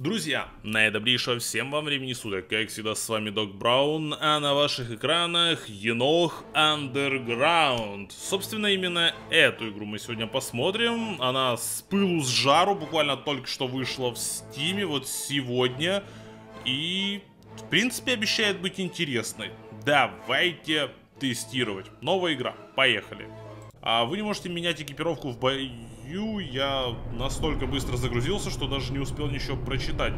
Друзья, наидобрейшего всем вам времени суток, как всегда с вами Док Браун, а на ваших экранах Енох Underground. Собственно, именно эту игру мы сегодня посмотрим, она с пылу с жару, буквально только что вышла в Стиме, вот сегодня, и в принципе обещает быть интересной. Давайте тестировать. Новая игра, поехали. А вы не можете менять экипировку в бою, я настолько быстро загрузился, что даже не успел ничего прочитать.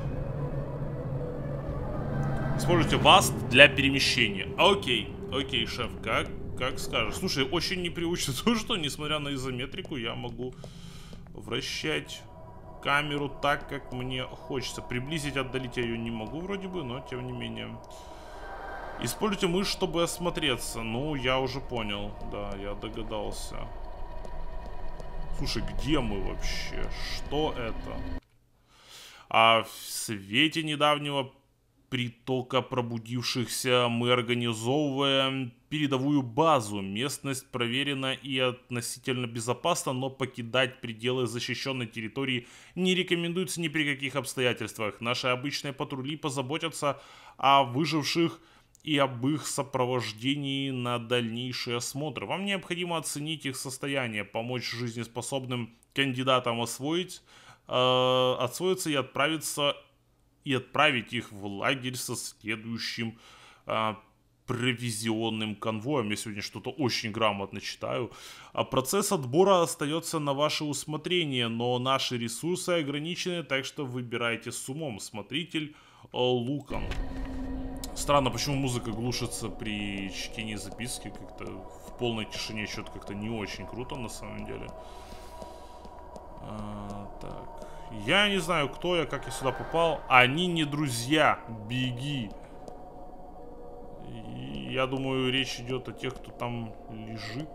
Используйте васт для перемещения. Окей, шеф, как скажешь. Слушай, очень непривычно то, что, несмотря на изометрику, я могу вращать камеру так, как мне хочется. Приблизить, отдалить я ее не могу вроде бы, но тем не менее. Используйте мышь, чтобы осмотреться. Ну, я уже понял. Да, я догадался. Слушай, где мы вообще? Что это? А в свете недавнего притока пробудившихся мы организовываем передовую базу. Местность проверена и относительно безопасна, но покидать пределы защищенной территории не рекомендуется ни при каких обстоятельствах. Наши обычные патрули позаботятся о выживших и об их сопровождении на дальнейший осмотр. Вам необходимо оценить их состояние, помочь жизнеспособным кандидатам отсвоиться и отправить их в лагерь со следующим провизионным конвоем. Я сегодня что-то очень грамотно читаю. А процесс отбора остается на ваше усмотрение, но наши ресурсы ограничены, так что выбирайте с умом. Смотритель Лукан. Странно, почему музыка глушится при чтении записки. Как-то в полной тишине что-то как-то не очень круто на самом деле. Так. Я не знаю, кто я, как я сюда попал. Они не друзья. Беги. И я думаю, речь идет о тех, кто там лежит.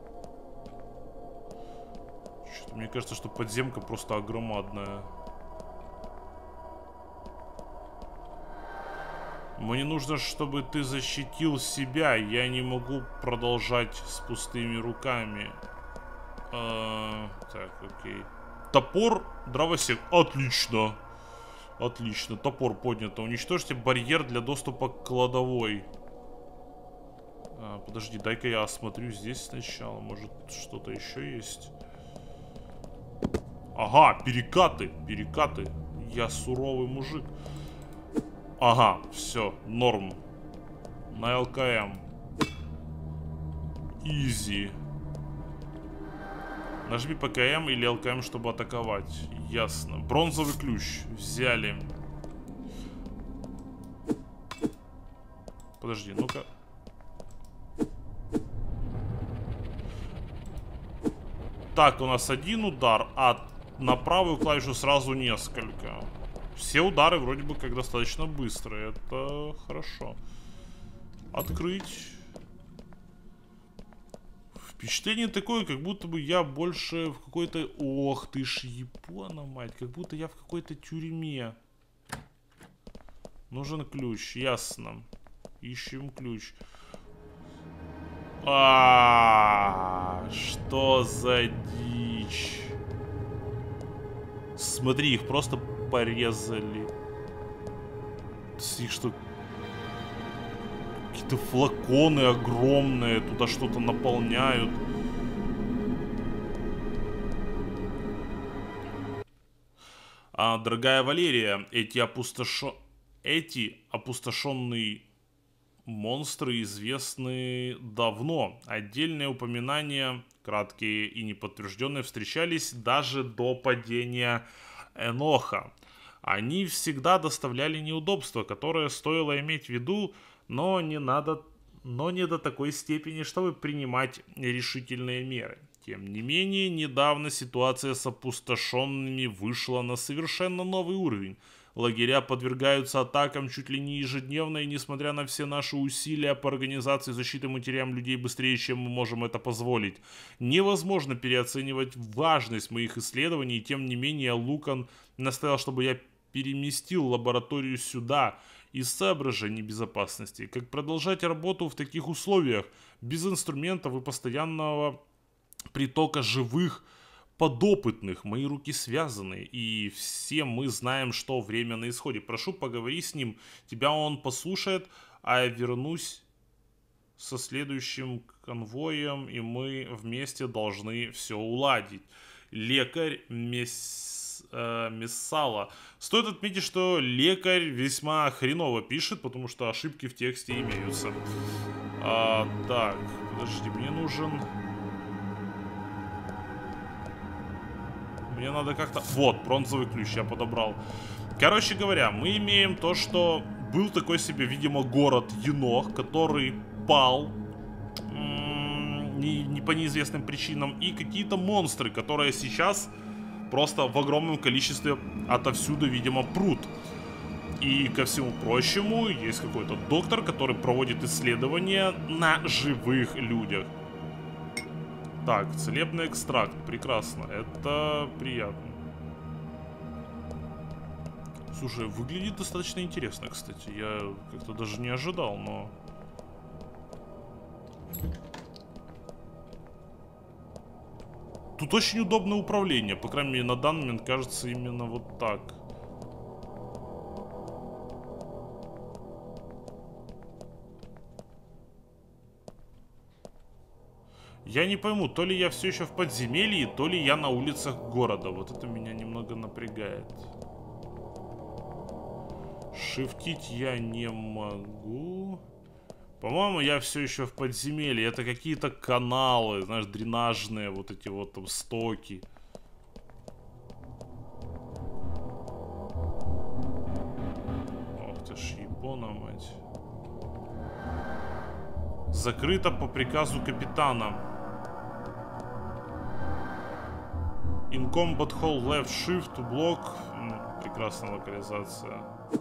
Что-то мне кажется, что подземка просто огромадная. Мне нужно, чтобы ты защитил себя. Я не могу продолжать с пустыми руками. Так, окей. Топор, дровосек. Отлично. Отлично. Топор поднято. Уничтожьте барьер для доступа к кладовой. Подожди, дай-ка я осмотрю здесь сначала. Может, что-то еще есть? Ага, перекаты. Перекаты. Я суровый мужик. Ага, все, норм. На ЛКМ. Изи. Нажми ПКМ или ЛКМ, чтобы атаковать. Ясно. Бронзовый ключ. Взяли. Подожди, ну-ка. Так, у нас один удар, а на правую клавишу сразу несколько. Все удары вроде бы как достаточно быстрые. Это хорошо. Открыть. Впечатление такое, как будто бы я больше в какой-то... Ох ты ж, Япона, мать. Как будто я в какой-то тюрьме. Нужен ключ, ясно. Ищем ключ. Что за дичь? Смотри, их просто порезали. Их что? Какие-то флаконы огромные, туда что-то наполняют. Дорогая Валерия, эти опустошенные монстры известны давно. Отдельные упоминания, краткие и неподтвержденные, встречались даже до падения Эноха. Они всегда доставляли неудобства, которые стоило иметь в виду, но не до такой степени, чтобы принимать решительные меры. Тем не менее, недавно ситуация с опустошенными вышла на совершенно новый уровень. Лагеря подвергаются атакам чуть ли не ежедневно, и несмотря на все наши усилия по организации защиты материям людей быстрее, чем мы можем это позволить, невозможно переоценивать важность моих исследований, и тем не менее Лукан настоял, чтобы я переместил лабораторию сюда из соображений безопасности. Как продолжать работу в таких условиях, без инструментов и постоянного притока живых подопытных. Мои руки связаны, и все мы знаем, что время на исходе. Прошу, поговори с ним. Тебя он послушает, а я вернусь со следующим конвоем, и мы вместе должны все уладить. Лекарь Мессала. Стоит отметить, что лекарь весьма хреново пишет, потому что ошибки в тексте имеются. Так, подожди, мне нужен... Мне надо как-то... Вот, бронзовый ключ я подобрал. Короче говоря, мы имеем то, что был такой себе, видимо, город Енох, который пал не по неизвестным причинам. И какие-то монстры, которые сейчас просто в огромном количестве отовсюду, видимо, прут. И ко всему прочему, есть какой-то доктор, который проводит исследования на живых людях. Так, целебный экстракт. Прекрасно. Это приятно. Слушай, выглядит достаточно интересно, кстати. Я как-то даже не ожидал, но... Тут очень удобное управление. По крайней мере, на данный момент кажется именно вот так. Я не пойму, то ли я все еще в подземелье, то ли я на улицах города. Вот это меня немного напрягает. Шифтить я не могу. По-моему, я все еще в подземелье. Это какие-то каналы, знаешь, дренажные, вот эти вот там стоки. Ох ты ж, ебона мать. Закрыто по приказу капитана. In combat hold left shift to block. Прекрасная локализация.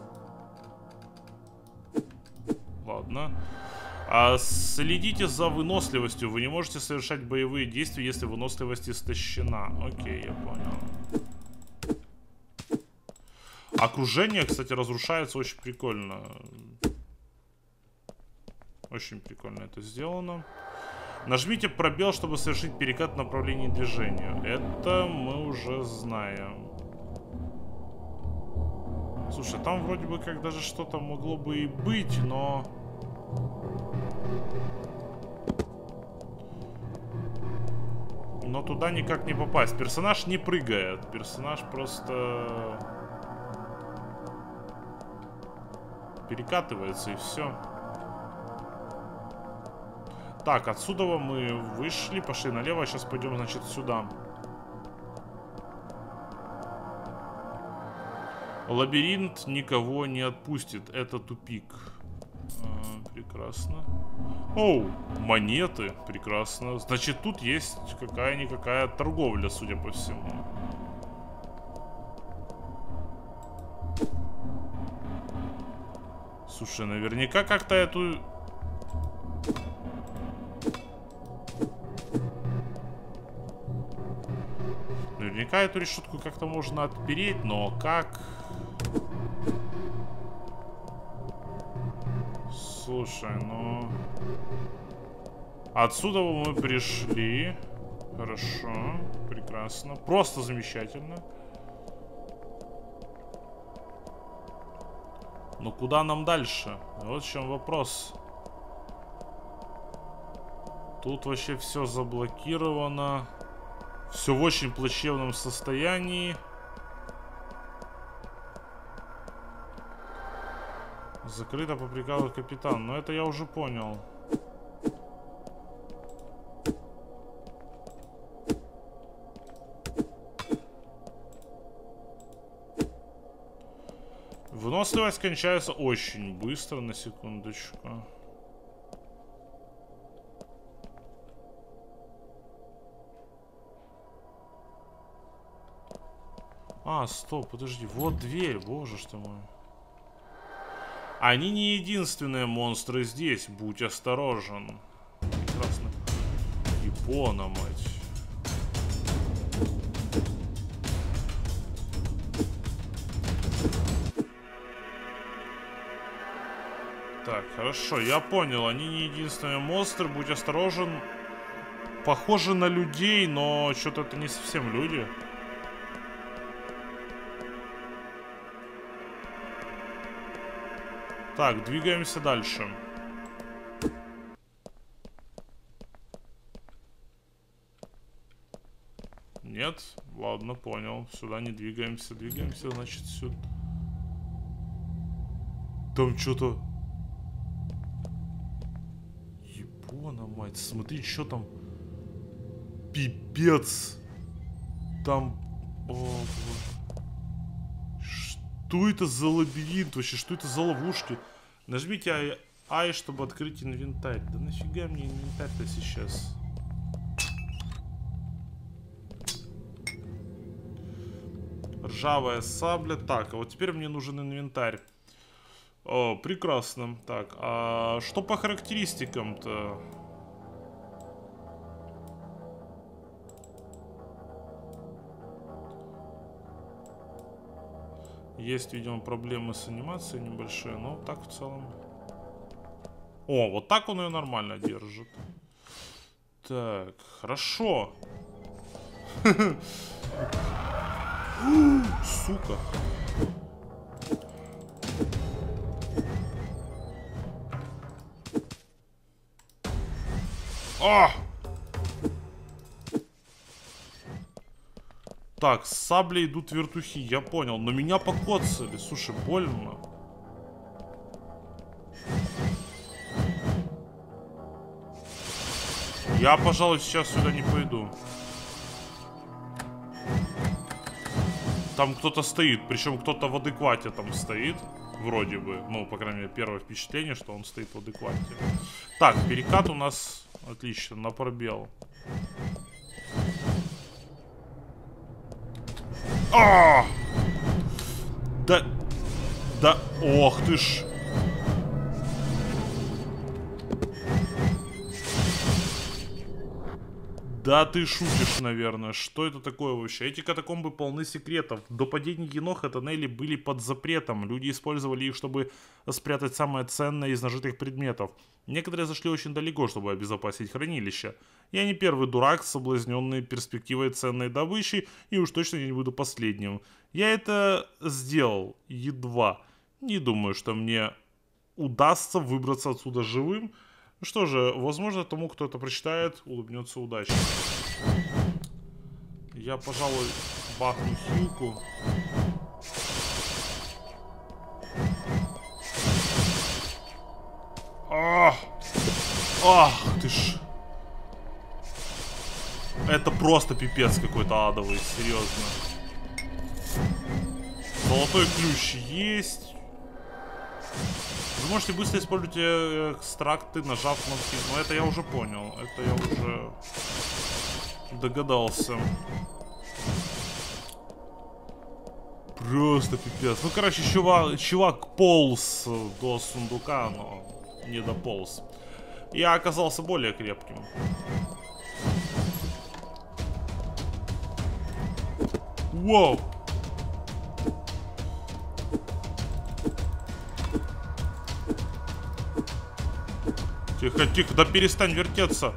Ладно. Следите за выносливостью. Вы не можете совершать боевые действия, если выносливость истощена. Окей, я понял. Окружение, кстати, разрушается очень прикольно. Очень прикольно это сделано. Нажмите пробел, чтобы совершить перекат в направлении движения. Это мы уже знаем. Слушай, там вроде бы как даже что-то могло бы и быть, но... Но туда никак не попасть. Персонаж не прыгает. Персонаж просто... перекатывается и все. Так, отсюда мы вышли, пошли налево, сейчас пойдем, значит, сюда. Лабиринт никого не отпустит, это тупик. Прекрасно. Оу, монеты, прекрасно. Значит, тут есть какая-никакая торговля, судя по всему. Слушай, наверняка как-то эту... Наверняка эту решетку как-то можно отпереть, но как? Слушай, ну... Отсюда мы пришли. Хорошо, прекрасно. Просто замечательно. Но куда нам дальше? Вот в чем вопрос. Тут вообще все заблокировано. Все в очень плачевном состоянии. Закрыто по приказу капитана. Но это я уже понял. Выносливость кончается очень быстро, на секундочку. А, стоп, подожди. Вот дверь, боже ж ты мой. Они не единственные монстры здесь. Будь осторожен. Прекрасно. Япона, мать. Так, хорошо, я понял. Они не единственные монстры. Будь осторожен. похожи на людей, но что-то это не совсем люди. Так, двигаемся дальше. Нет? Ладно, понял. Сюда не двигаемся. Двигаемся, значит, сюда. Там что-то... Ебона мать. Смотри, что там. Пипец. Там... О, боже. Что это за лабиринт вообще? Что это за ловушки? Нажмите I, чтобы открыть инвентарь. Да нафига мне инвентарь-то сейчас? Ржавая сабля. Так, а вот теперь мне нужен инвентарь. О, прекрасно. Так, а что по характеристикам-то? Есть, видимо, проблемы с анимацией небольшие, но так в целом... О, вот так он ее нормально держит. Так, хорошо. Сука. А! Так, с саблей идут вертухи, я понял. Но меня покоцали, слушай, больно. Я, пожалуй, сейчас сюда не пойду. Там кто-то стоит, причем кто-то в адеквате там стоит. Вроде бы, ну, по крайней мере, первое впечатление, что он стоит в адеквате. Так, перекат у нас, отлично, на пробел. А! Да, ох ты ж. Да ты шутишь, наверное. Что это такое вообще? Эти катакомбы полны секретов. До падения Еноха тоннели были под запретом. Люди использовали их, чтобы спрятать самое ценное из нажитых предметов. Некоторые зашли очень далеко, чтобы обезопасить хранилище. Я не первый дурак, соблазненный перспективой ценной добычи, и уж точно не буду последним. Я это сделал едва. Не думаю, что мне удастся выбраться отсюда живым. Ну что же, возможно, тому, кто это прочитает, улыбнется удача. Я, пожалуй, бахну хилку. Ах! Ах ты ж! Это просто пипец какой-то адовый, серьезно. Золотой ключ есть. Вы можете быстро использовать экстракты, нажав кнопки. Но это я уже понял. Это я уже догадался. Просто пипец. Ну, короче, чувак полз до сундука, но не дополз. Я оказался более крепким. Воу! Тихо, тихо, да перестань вертеться.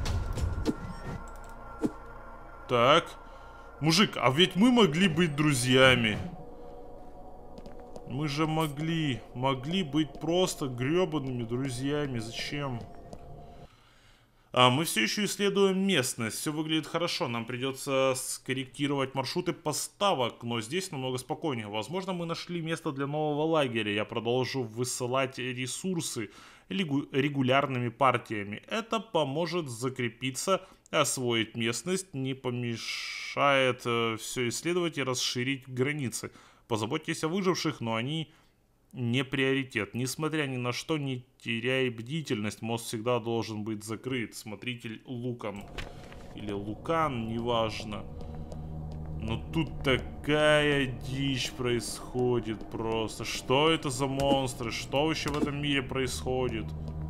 Так. Мужик, а ведь мы могли быть друзьями. Мы же могли быть просто гребаными друзьями. Зачем? Мы все еще исследуем местность. Все выглядит хорошо. Нам придется скорректировать маршруты поставок, но здесь намного спокойнее. Возможно, мы нашли место для нового лагеря. Я продолжу высылать ресурсы регулярными партиями. Это поможет закрепиться, освоить местность, не помешает все исследовать и расширить границы. Позаботьтесь о выживших, но они не приоритет. Несмотря ни на что, не теряй бдительность. Мост всегда должен быть закрыт. Смотритель Лукан. Или Лукан, неважно. Но тут такая дичь происходит просто. Что это за монстры? Что вообще в этом мире происходит?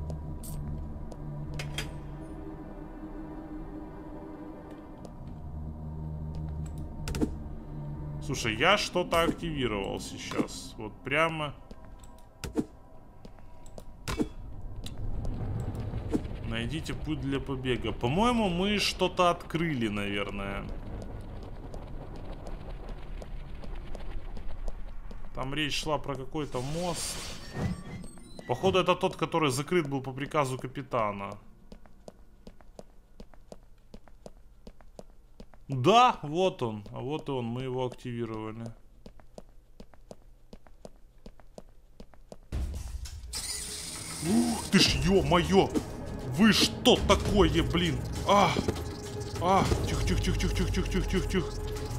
Слушай, я что-то активировал сейчас. Вот прямо... На Найдите путь для побега. По-моему, мы что-то открыли, наверное. Там речь шла про какой-то мост. Походу, это тот, который закрыт был по приказу капитана. Да, вот он. А вот и он. Мы его активировали. Ух ты ж, ё-моё! Вы что такое, блин? Тихо.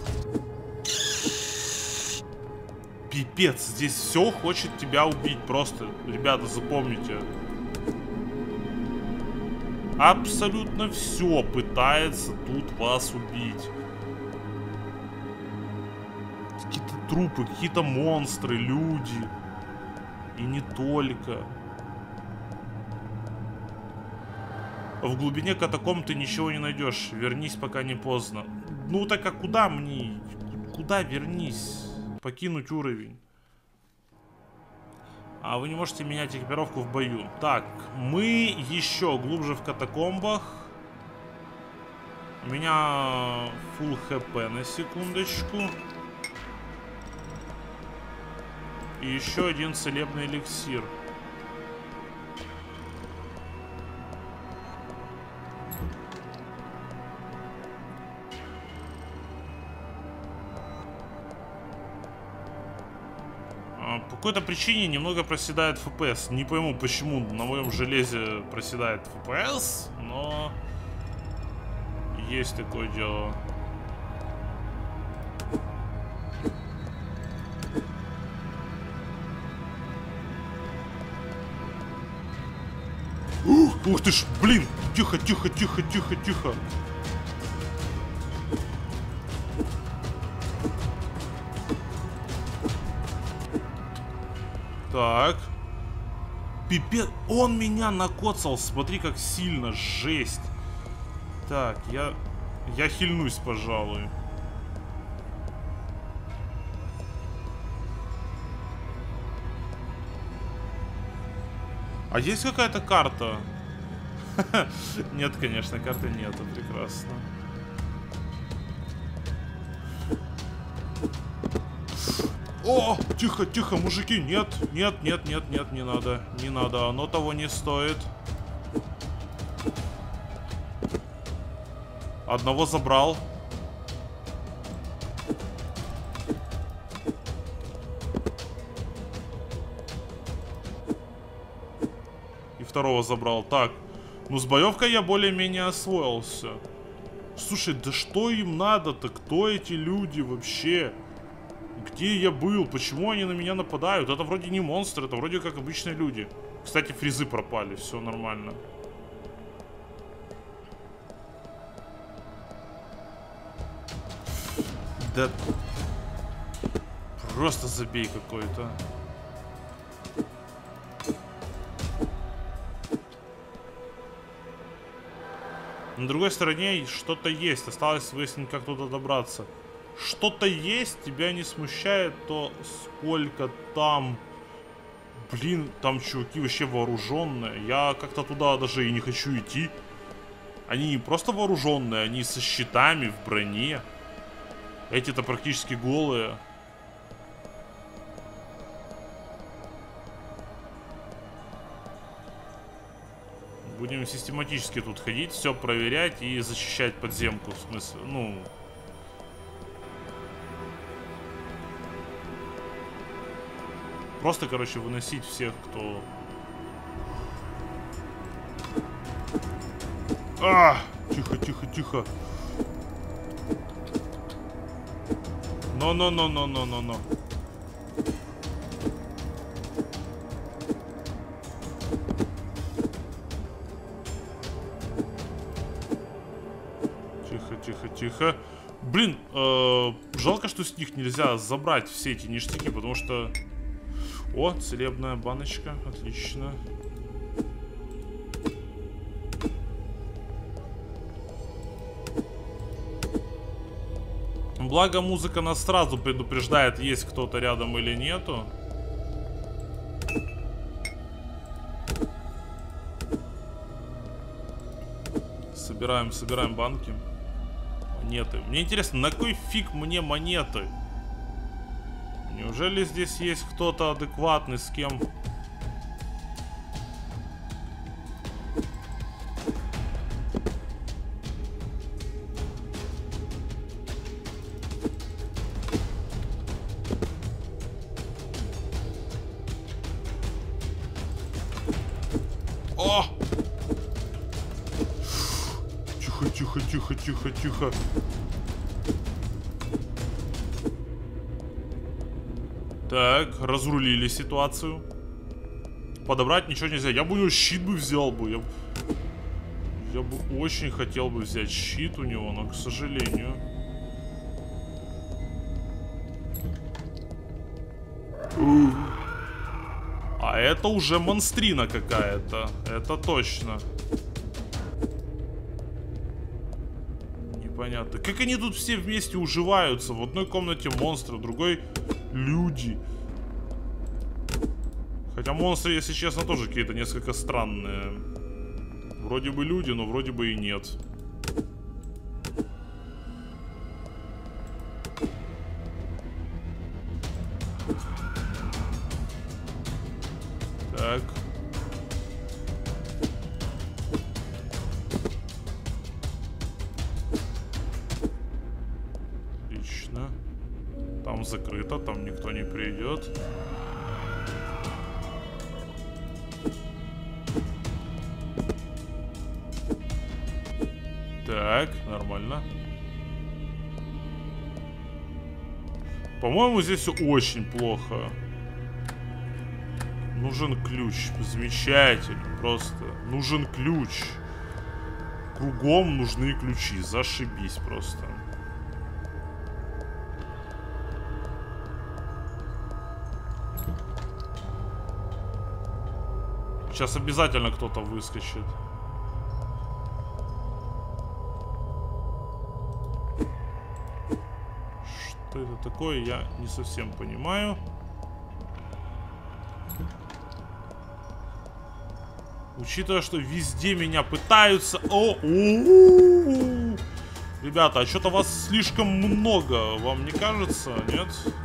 Пипец, здесь все хочет тебя убить просто. Ребята, запомните. Абсолютно все пытается тут вас убить. Какие-то трупы, какие-то монстры, люди. И не только. В глубине катакомб ты ничего не найдешь. Вернись, пока не поздно. Ну так а куда мне? Куда вернись? Покинуть уровень. А вы не можете менять экипировку в бою. Так, мы еще глубже в катакомбах. У меня full хп на секундочку. И еще один целебный эликсир. По какой-то причине немного проседает FPS. Не пойму, почему на моем железе проседает FPS, но есть такое дело. Ух ты ж, блин! Тихо. Так. Пипец, он меня накоцал. Смотри, как сильно, жесть. Так, я хильнусь, пожалуй. А есть какая-то карта? Нет, конечно, карты нету. Прекрасно. О, тихо, мужики, нет, не надо, оно того не стоит. Одного забрал. И второго забрал. Так, ну с боевкой я более-менее освоился. Слушай, да что им надо-то? Кто эти люди вообще? Где я был? Почему они на меня нападают? Это вроде не монстры, это вроде как обычные люди. Кстати, фризы пропали, все нормально. Да... Просто забей какой-то. На другой стороне что-то есть. Осталось выяснить, как туда добраться. Что-то есть, тебя не смущает, то сколько там... Блин, там чуваки вообще вооруженные. Я как-то туда даже и не хочу идти. Они не просто вооруженные, они со щитами, в броне. Эти-то практически голые. Будем систематически тут ходить, все проверять и защищать подземку. В смысле, ну... Просто, короче, выносить всех, кто... Тихо. Но. Тихо. Блин, жалко, что с них нельзя забрать все эти ништяки, потому что... О, целебная баночка, отлично. Благо, музыка нас сразу предупреждает, есть кто-то рядом или нету. Собираем банки. Монеты. Мне интересно, на кой фиг мне монеты? Неужели здесь есть кто-то адекватный, с кем... О! Тихо. Так, разрулили ситуацию. Подобрать ничего нельзя. Я бы у него щит взял бы. Я бы очень хотел бы взять щит у него, но, к сожалению... А это уже монстрина какая-то. Это точно. Непонятно. Как они тут все вместе уживаются? В одной комнате монстры, в другой люди. Хотя монстры, если честно, тоже какие-то несколько странные. Вроде бы люди, но вроде бы и нет. Так. Отлично. Там закрыто, там никто не придет. Так, нормально. По-моему, здесь все очень плохо. Нужен ключ. Замечательно. Просто нужен ключ. Кругом нужны ключи. Зашибись просто. Сейчас обязательно кто-то выскочит. Что это такое, я не совсем понимаю. Учитывая, что везде меня пытаются... Ребята, а что-то вас слишком много, вам не кажется, нет?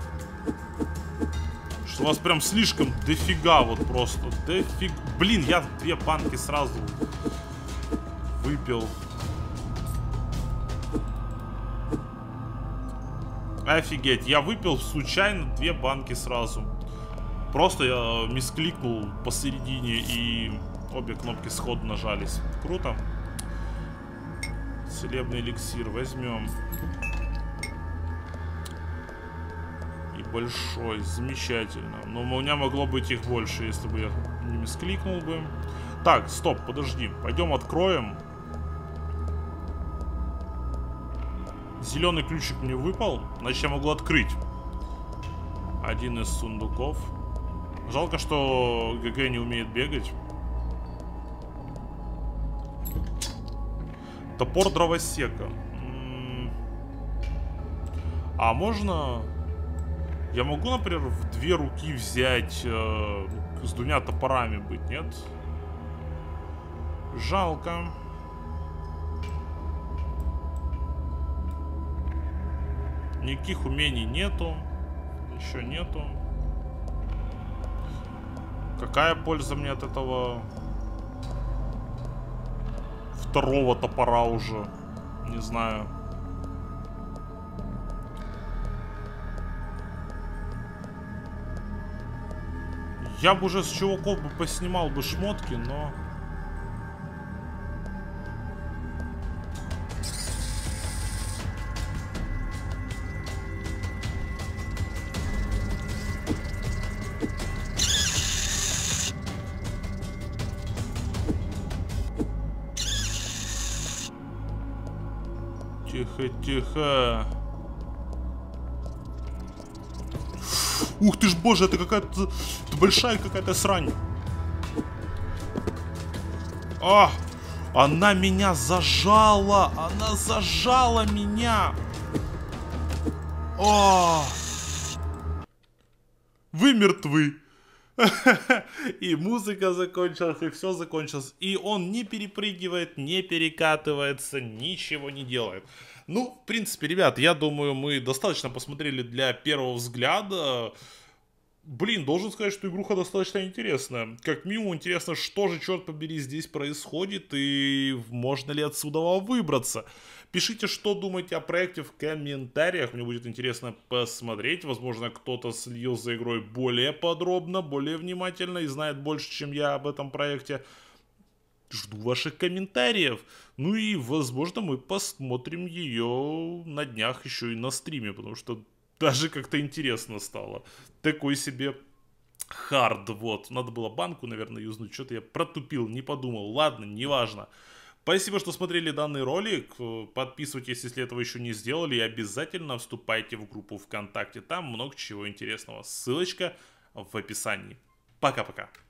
Что вас прям слишком дофига, вот просто. Дофиг... Блин, я 2 банки сразу выпил. Офигеть, я выпил случайно 2 банки сразу. Просто я мискликнул посередине и обе кнопки сходу нажались. Круто. Целебный эликсир возьмем. И большой, замечательно. Но у меня могло быть их больше, если бы я не мискликнул бы. Так, стоп, подожди. Пойдем откроем. Зеленый ключик мне выпал. Значит, я могу открыть один из сундуков. Жалко, что ГГ не умеет бегать. Топор дровосека. А можно... Я могу, например, в 2 руки взять... с 2 топорами быть, нет? Жалко. Никаких умений нету. Еще нету. Какая польза мне от этого... 2-го топора уже? Не знаю. Я бы уже с чуваков бы поснимал бы шмотки, но... Тихо. Ух ты ж, боже, это какая-то большая какая-то срань. А! Она меня зажала! Она зажала меня! О! Вы мертвы! И музыка закончилась, и все закончилось. И он не перепрыгивает, не перекатывается, ничего не делает. Ну, в принципе, ребят, я думаю, мы достаточно посмотрели для первого взгляда. Блин, должен сказать, что игруха достаточно интересная. Как минимум интересно, что же, черт побери, здесь происходит и можно ли отсюда выбраться. Пишите, что думаете о проекте в комментариях, мне будет интересно посмотреть. Возможно, кто-то следил за игрой более подробно, более внимательно и знает больше, чем я об этом проекте. Жду ваших комментариев. Ну и, возможно, мы посмотрим ее на днях еще и на стриме, потому что даже как-то интересно стало. Такой себе хард, вот. Надо было банку, наверное, юзнуть. Что-то я протупил, не подумал. Ладно, неважно. Спасибо, что смотрели данный ролик. Подписывайтесь, если этого еще не сделали. И обязательно вступайте в группу ВКонтакте. Там много чего интересного. Ссылочка в описании. Пока-пока.